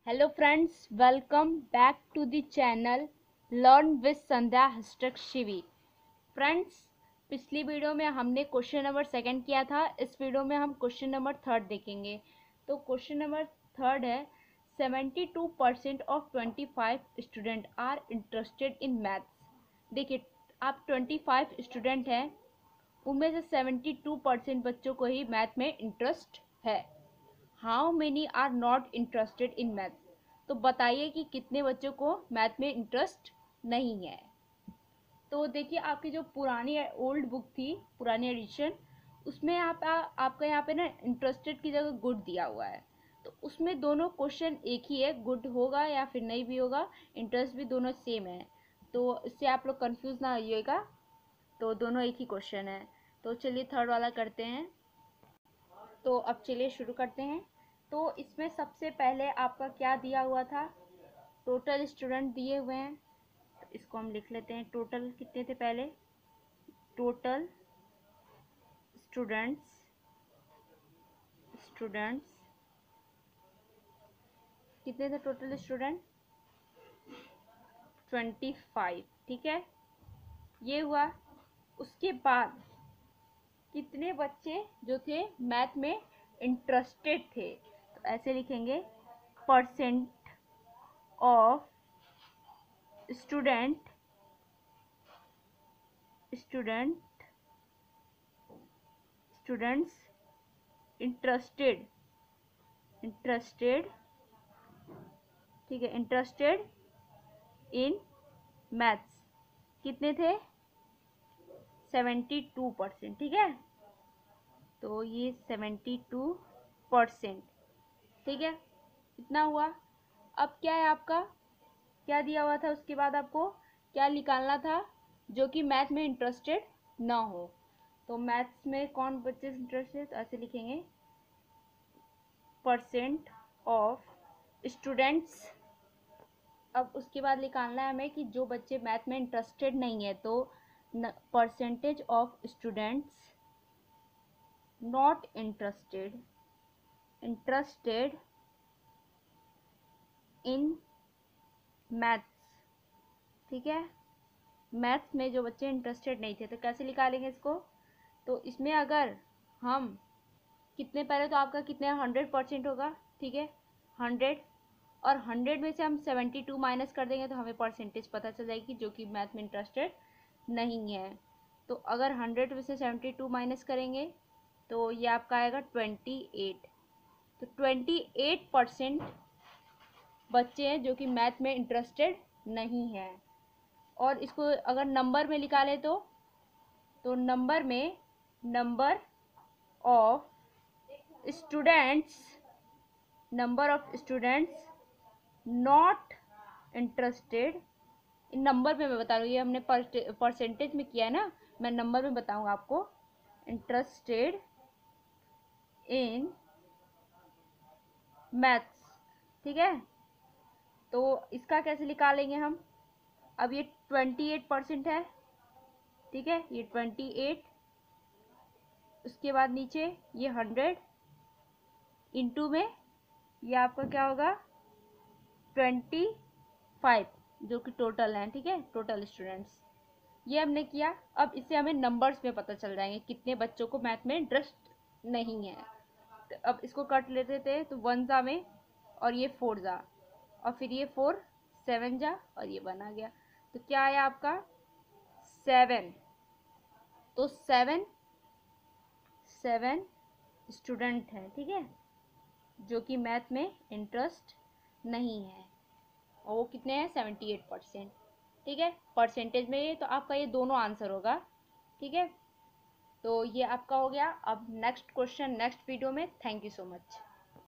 Hello friends, welcome back to the channel learn with Sandhya हस्तक्षिवी। Friends, पिछली video में हमने क्वेश्चन नंबर सेकंड किया था। इस वीडियो में हम क्वेश्चन नंबर थर्ड देखेंगे। तो क्वेश्चन नंबर थर्ड है 72% of 25 student are interested in maths. देखिए, आप 25 स्टूडेंट हैं, उनमें से 72% बच्चों को ही मैथ में इंटरेस्ट है। How many are not interested in math. तो बताइए कि कितने बच्चों को मैथ में इंटरेस्ट नहीं है। तो देखिए, आपकी जो पुरानी ओल्ड बुक थी, पुरानी एडिशन, उसमें आपका यहाँ पे ना इंटरेस्टेड की जगह गुड दिया हुआ है। तो उसमें दोनों क्वेश्चन एक ही है, गुड होगा या फिर नहीं भी होगा, इंटरेस्ट भी दोनों सेम है। तो इससे आप लोग कंफ्यूज ना होइएगा। तो दोनों एक ही क्वेश्चन है। तो चलिए थर्ड वाला करते हैं। तो अब चलिए शुरू करते हैं। तो इसमें सबसे पहले आपका क्या दिया हुआ था, टोटल स्टूडेंट दिए हुए हैं। तो इसको हम लिख लेते हैं। टोटल कितने थे पहले, टोटल स्टूडेंट्स स्टूडेंट्स कितने थे टोटल स्टूडेंट, 25। ठीक है, ये हुआ। उसके बाद कितने बच्चे जो थे मैथ में इंटरेस्टेड थे, तो ऐसे लिखेंगे percent of student students interested ठीक है, इंटरेस्टेड इन मैथ्स कितने थे, 72%। ठीक है, तो ये 72%। ठीक है, इतना हुआ। अब क्या है, आपका क्या दिया हुआ था, उसके बाद आपको क्या निकालना था जो कि मैथ में इंटरेस्टेड ना हो। तो मैथ्स में कौन बच्चे इंटरेस्टेड, तो ऐसे लिखेंगे परसेंट ऑफ स्टूडेंट्स। अब उसके बाद निकालना है हमें कि जो बच्चे मैथ में इंटरेस्टेड नहीं है, तो percentage of students not interested in maths. ठीक है, मैथ्स में जो बच्चे इंटरेस्टेड नहीं थे, तो कैसे निकालेंगे इसको। तो इसमें अगर हम कितने, पहले तो आपका कितने 100% होगा। ठीक है, 100, और 100 में से हम 72 माइनस कर देंगे तो हमें परसेंटेज पता चल जाएगी जो कि मैथ में इंटरेस्टेड नहीं है। तो अगर 100 में से 72 माइनस करेंगे तो ये आपका आएगा 28। तो 28% बच्चे हैं जो कि मैथ में इंटरेस्टेड नहीं है। और इसको अगर नंबर में निकाले तो number of students not interested in number में, मैं बता रही हूँ, ये हमने परसेंटेज में किया है ना, मैं नंबर में बताऊंगा आपको। Interested in maths. ठीक है, तो इसका कैसे निकालेंगे हम। अब ये 28% है। ठीक है, ये 28, उसके बाद नीचे ये 100 इंटू में ये आपका क्या होगा 25, जो कि टोटल है। ठीक है, टोटल स्टूडेंट्स ये हमने किया। अब इससे हमें नंबर्स में पता चल जाएंगे कितने बच्चों को मैथ में इंटरेस्ट नहीं है। तो अब इसको कट लेते थे, तो 1 जा में, और ये 4 जा, और फिर ये 4 7 जा, और ये 1 आ गया। तो क्या आया आपका 7। तो 7 स्टूडेंट हैं। ठीक है, जो कि मैथ में इंटरेस्ट नहीं है, और वो कितने हैं 78%। ठीक है, परसेंटेज में ये, तो आपका ये दोनों आंसर होगा। ठीक है, तो ये आपका हो गया। अब नेक्स्ट क्वेश्चन नेक्स्ट वीडियो में। Thank you so much.